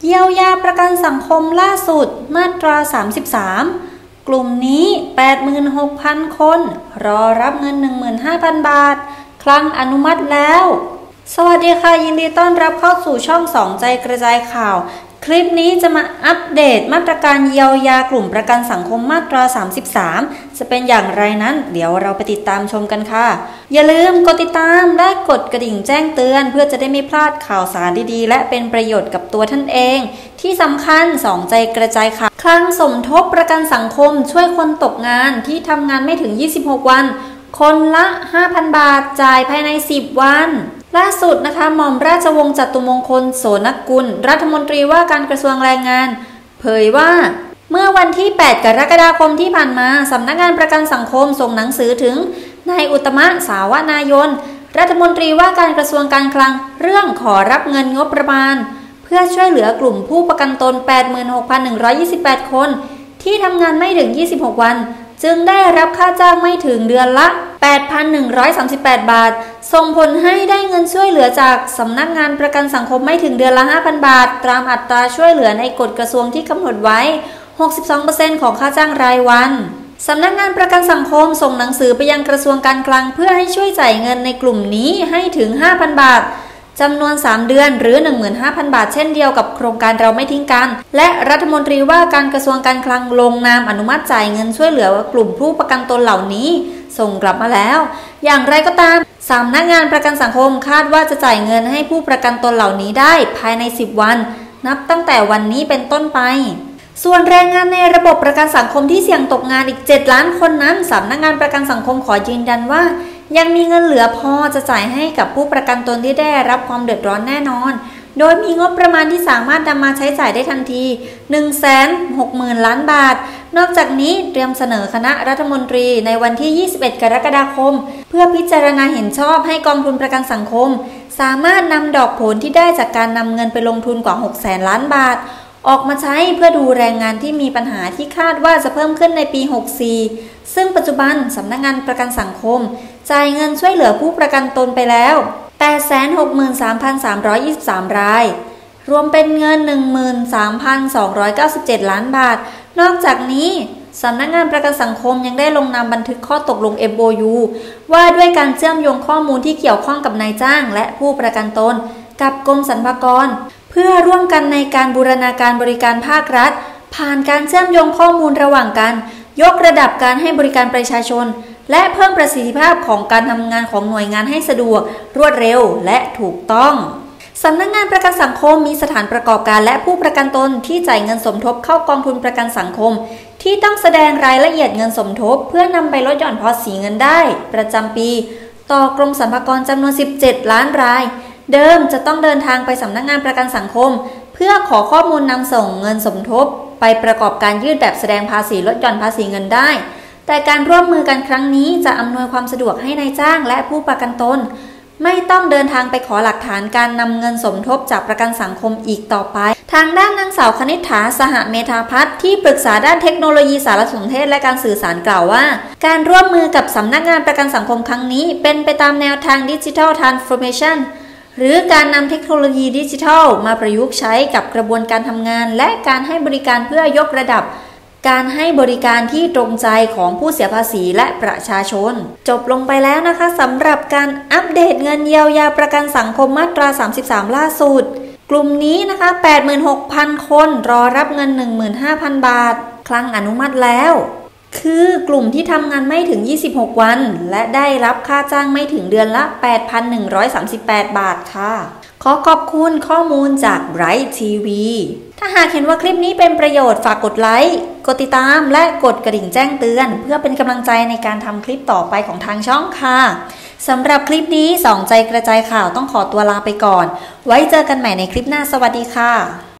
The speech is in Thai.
เยียวยาประกันสังคมล่าสุดมาตรา 33 กลุ่มนี้ 86,000 คนรอรับเงิน 15,000 บาทครั้งอนุมัติแล้วสวัสดีค่ะยินดีต้อนรับเข้าสู่ช่องสองใจกระจายข่าวคลิปนี้จะมาอัปเดตมาตรการเยียวยากลุ่มประกันสังคมมาตรา 33 จะเป็นอย่างไรนั้นเดี๋ยวเราไปติดตามชมกันค่ะอย่าลืมกดติดตามและกดกระดิ่งแจ้งเตือนเพื่อจะได้ไม่พลาดข่าวสารดีๆและเป็นประโยชน์กับตัวท่านเองที่สำคัญสองใจกระจายข่าวคลังสมทบประกันสังคมช่วยคนตกงานที่ทำงานไม่ถึง26วันคนละ 5,000 บาทจ่ายภายใน10วันล่าสุดนะคะหม่อมราชวงศ์จตุมงคลโสนกุลรัฐมนตรีว่าการกระทรวงแรงงานเผยว่าเมื่อวันที่8กรกฎาคมที่ผ่านมาสำนักงานประกันสังคมส่งหนังสือถึงนายอุตมะสาวนายนรัฐมนตรีว่าการกระทรวงการคลังเรื่องขอรับเงินงบประมาณเพื่อช่วยเหลือกลุ่มผู้ประกันตน 86,128 คนที่ทำงานไม่ถึง26วันจึงได้รับค่าจ้างไม่ถึงเดือนละ 8,138 บาทส่งผลให้ได้เงินช่วยเหลือจากสำนักงานประกันสังคมไม่ถึงเดือนละ 5,000 บาทตามอัตราช่วยเหลือในกฎกระทรวงที่กำหนดไว้ 62% ของค่าจ้างรายวันสำนักงานประกันสังคมส่งหนังสือไปยังกระทรวงการคลังเพื่อให้ช่วยจ่ายเงินในกลุ่มนี้ให้ถึง 5,000 บาทจำนวน3เดือนหรือ 15,000 บาทเช่นเดียวกับโครงการเราไม่ทิ้งกันและรัฐมนตรีว่าการกระทรวงการคลังลงนามอนุมัติจ่ายเงินช่วยเหลือกลุ่มผู้ประกันตนเหล่านี้ส่งกลับมาแล้วอย่างไรก็ตามสำนักงานประกันสังคมคาดว่าจะจ่ายเงินให้ผู้ประกันตนเหล่านี้ได้ภายใน10วันนับตั้งแต่วันนี้เป็นต้นไปส่วนแรงงานในระบบประกันสังคมที่เสี่ยงตกงานอีก7ล้านคนนั้นสำนักงานประกันสังคมขอยืนยันว่ายังมีเงินเหลือพอจะจ่ายให้กับผู้ประกันตนที่ได้รับความเดือดร้อนแน่นอนโดยมีงบประมาณที่สามารถนำมาใช้จ่ายได้ทันที 160,000 ล้านบาทนอกจากนี้เตรียมเสนอคณะรัฐมนตรีในวันที่ 21 กรกฎาคมเพื่อพิจารณาเห็นชอบให้กองทุนประกันสังคมสามารถนำดอกผลที่ได้จากการนำเงินไปลงทุนกว่า 600,000 ล้านบาทออกมาใช้เพื่อดูแรงงานที่มีปัญหาที่คาดว่าจะเพิ่มขึ้นในปี 64 ซึ่งปัจจุบันสำนักงานประกันสังคมจ่ายเงินช่วยเหลือผู้ประกันตนไปแล้ว 863,323 รายรวมเป็นเงิน 13,297 ล้านบาทนอกจากนี้สำนักงานประกันสังคมยังได้ลงนามบันทึกข้อตกลง MOU ว่าด้วยการเชื่อมโยงข้อมูลที่เกี่ยวข้องกับนายจ้างและผู้ประกันตนกับกรมสรรพากรเพื่อร่วมกันในการบูรณาการบริการภาครัฐผ่านการเชื่อมโยงข้อมูลระหว่างกันยกระดับการให้บริการประชาชนและเพิ่มประสิทธิภาพของการทำงานของหน่วยงานให้สะดวกรวดเร็วและถูกต้องสำนักงานประกันสังคมมีสถานประกอบการและผู้ประกันตนที่จ่ายเงินสมทบเข้ากองทุนประกันสังคมที่ต้องแสดงรายละเอียดเงินสมทบเพื่อนำไปลดหย่อนภาษีเงินได้ประจำปีต่อกรมสรรพากรจำนวน17ล้านรายเดิมจะต้องเดินทางไปสำนักงานประกันสังคมเพื่อขอข้อมูลนำส่งเงินสมทบไปประกอบการยื่นแบบแสดงภาษีลดหย่อนภาษีเงินได้แต่การร่วมมือกันครั้งนี้จะอำนวยความสะดวกให้นายจ้างและผู้ประกันตนไม่ต้องเดินทางไปขอหลักฐานการนำเงินสมทบจากประกันสังคมอีกต่อไปทางด้านนางสาวคณิษฐาสหเมธาพัฒน์ที่ปรึกษาด้านเทคโนโลยีสารสนเทศและการสื่อสารกล่าวว่าการร่วมมือกับสำนักงานประกันสังคมครั้งนี้เป็นไปตามแนวทาง Digital Transformation หรือการนำเทคโนโลยีดิจิทัลมาประยุกต์ใช้กับกระบวนการทำงานและการให้บริการเพื่อยกระดับการให้บริการที่ตรงใจของผู้เสียภาษีและประชาชนจบลงไปแล้วนะคะสำหรับการอัปเดตเงินเยียวยาประกันสังคมมาตรา 33 ล่าสุดกลุ่มนี้นะคะ 86,000 คนรอรับเงิน 15,000 บาทครั้งอนุมัติแล้วคือกลุ่มที่ทำงานไม่ถึง26วันและได้รับค่าจ้างไม่ถึงเดือนละ 8,138 บาทค่ะขอขอบคุณข้อมูลจากไบรท์ทีวีถ้าหากเห็นว่าคลิปนี้เป็นประโยชน์ฝากกดไลค์กดติดตามและกดกระดิ่งแจ้งเตือนเพื่อเป็นกำลังใจในการทำคลิปต่อไปของทางช่องค่ะสำหรับคลิปนี้สองใจกระจายข่าวต้องขอตัวลาไปก่อนไว้เจอกันใหม่ในคลิปหน้าสวัสดีค่ะ